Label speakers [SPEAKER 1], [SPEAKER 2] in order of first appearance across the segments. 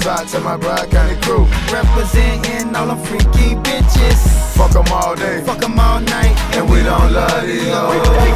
[SPEAKER 1] out to my Broward County crew.
[SPEAKER 2] Representing all them freaky bitches.
[SPEAKER 1] Fuck them all day,
[SPEAKER 2] Fuck them all night.
[SPEAKER 1] and we don't love these hoes.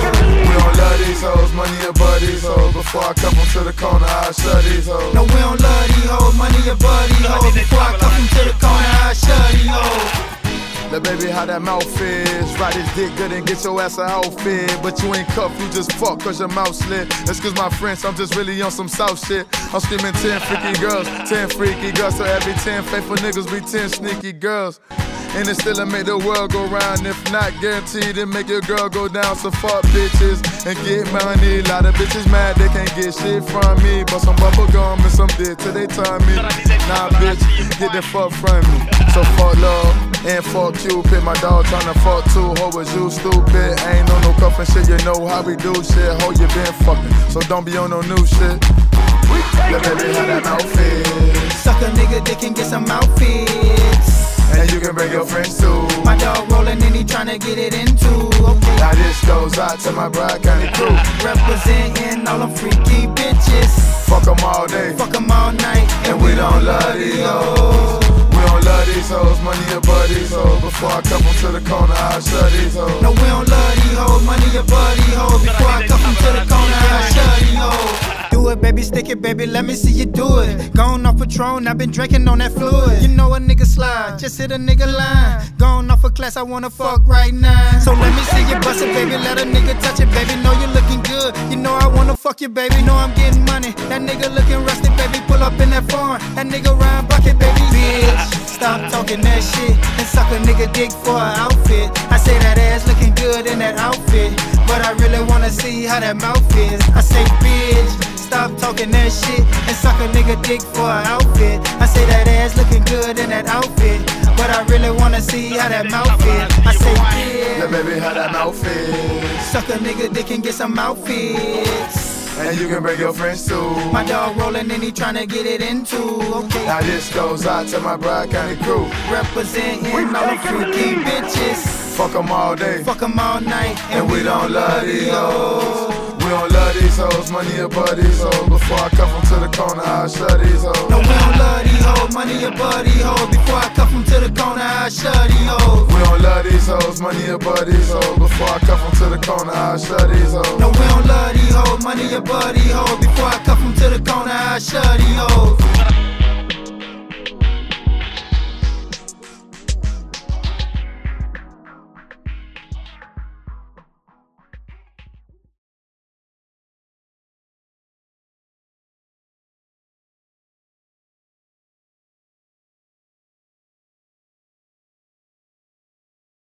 [SPEAKER 1] We don't love these hoes, money above these hoes. Before I cuff them to the corner, I shut these hoes.
[SPEAKER 2] No, we don't love these hoes, money above these hoes. Before I cuff them to the corner, I shut these hoes.
[SPEAKER 1] The baby, how that mouth is. Ride his dick good and get your ass a outfit. But you ain't cuffed, you just fuck cause your mouth slit. Excuse my French, I'm just really on some South shit. I'm screaming 10 freaky girls, 10 freaky girls. So every 10 faithful niggas be 10 sneaky girls. And it still make the world go round. If not guaranteed, it make your girl go down. So fuck bitches and get money. Lot of bitches mad they can't get shit from me. But some bubble gum and some dick till they time me. Nah bitch, get the fuck from me. So fuck love and fuck Cupid. My dog tryna fuck too. Ho, was you stupid? Ain't on no cuffin' shit. You know how we do shit. Ho, you been fucking, so don't be on no new shit. Yeah, baby, how that outfit.
[SPEAKER 2] Suck a nigga dick and get some outfits.
[SPEAKER 1] And you can bring your friends too.
[SPEAKER 2] My dog rollin' and he tryna get it into. Okay.
[SPEAKER 1] Now this goes out to my Broward County crew.
[SPEAKER 2] Representing all them freaky bitches.
[SPEAKER 1] Fuck them all day,
[SPEAKER 2] Fuck them all night.
[SPEAKER 1] and we don't love these hoes. We don't love these hoes, money above these hoes. Before I cuff them to the corner, I shut these hoes.
[SPEAKER 2] No, we don't love these hoes, money above these hoes. Before I cuff them to the corner, I shut these hoes. Do it, baby, stick it, baby, let me see you do it. Gone off Patron, I've been drinking on that fluid. You know a nigga slide, just hit a nigga line. Gone off of class, I wanna fuck right now. So let me see you bust it, baby, let a nigga touch it, baby. Know you looking good, you know I wanna fuck you, baby. Know I'm getting money, that nigga looking rusty, baby. Pull up in that foreign, that nigga Ryan Bucket, baby. Bitch, stop talking that shit and suck a nigga dick for an outfit. I say that ass looking good in that outfit, but I really wanna see how that mouth is. I say bitch, stop talking that shit and suck a nigga dick for an outfit. I say that ass looking good in that outfit, but I really wanna see how that mouth is. I say
[SPEAKER 1] Yeah,
[SPEAKER 2] bitch,
[SPEAKER 1] baby, how that outfit.
[SPEAKER 2] suck a nigga dick and get some outfits.
[SPEAKER 1] And you can bring your friends too.
[SPEAKER 2] My dog rollin' and he tryna get it into. Okay.
[SPEAKER 1] Now this goes out to my Broward County crew.
[SPEAKER 2] Representing all the freaky bitches.
[SPEAKER 1] Fuck them all day,
[SPEAKER 2] Fuck them all night.
[SPEAKER 1] and we don't love these hoes. We don't love these hoes, money above these hoes. Before I cuff them to the corner, I shut these hoes.
[SPEAKER 2] No, we don't love these hoes, money above these hoes. Before I cuff them to the corner, I shut these hoes.
[SPEAKER 1] We don't love these hoes, money above these hoes. Before I cuff them to the corner, I shut these hoes.
[SPEAKER 2] No, we don't love these hoes, money above these hoes. Before I cuff them to the corner, I shut these hoes.